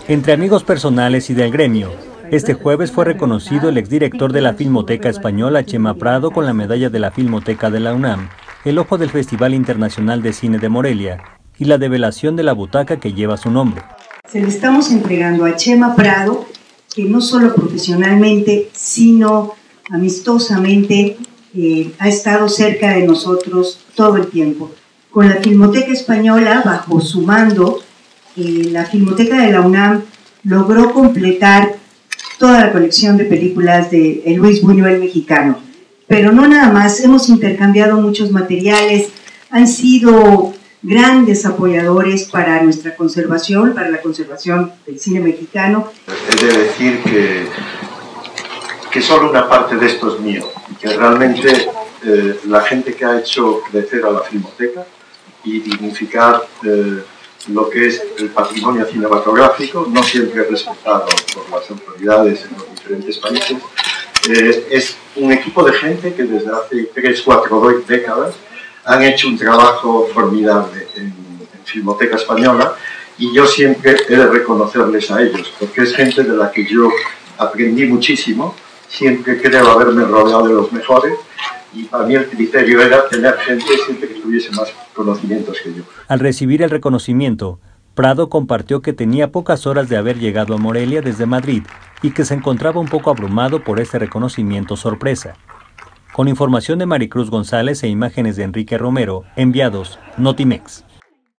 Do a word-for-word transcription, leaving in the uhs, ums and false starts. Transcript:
Entre amigos personales y del gremio, este jueves fue reconocido el exdirector de la Filmoteca Española, Chema Prado, con la medalla de la Filmoteca de la UNAM, el ojo del Festival Internacional de Cine de Morelia y la develación de la butaca que lleva su nombre. Se le estamos entregando a Chema Prado, que no solo profesionalmente, sino amistosamente eh, ha estado cerca de nosotros todo el tiempo. Con la Filmoteca Española, bajo su mando, eh, la Filmoteca de la UNAM logró completar toda la colección de películas de Luis Buñuel mexicano. Pero no nada más, hemos intercambiado muchos materiales, han sido grandes apoyadores para nuestra conservación, para la conservación del cine mexicano. He de decir que, que solo una parte de esto es mío, que realmente eh, la gente que ha hecho crecer a la Filmoteca y dignificar eh, lo que es el patrimonio cinematográfico, no siempre respetado por las autoridades en los diferentes países, eh, es un equipo de gente que desde hace tres, cuatro décadas han hecho un trabajo formidable en, en Filmoteca Española, y yo siempre he de reconocerles a ellos, porque es gente de la que yo aprendí muchísimo, siempre creo haberme rodeado de los mejores, y para mí el criterio era tener gente siempre que tuviese más conocimientos que yo. Al recibir el reconocimiento, Prado compartió que tenía pocas horas de haber llegado a Morelia desde Madrid y que se encontraba un poco abrumado por este reconocimiento sorpresa. Con información de Maricruz González e imágenes de Enrique Romero, enviados Notimex.